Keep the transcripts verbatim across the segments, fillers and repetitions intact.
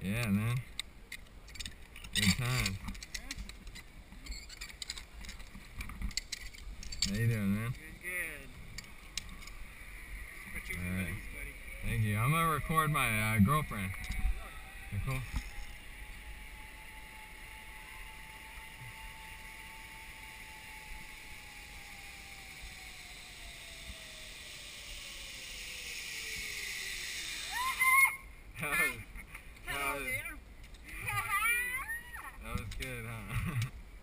Yeah, man. Good time. How you doing, man? Good, good. What you All right. Belize, buddy? Thank you. I'm gonna record my uh, girlfriend. You cool? That was, that was, that was good, huh?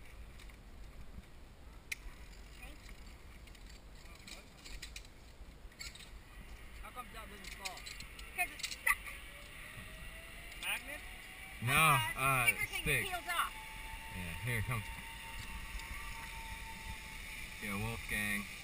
How come that doesn't fall? Because it's stuck. Magnet? No, Uh, uh, finger thing stick. peels off. Yeah, here, come. Yeah, Wolfgang.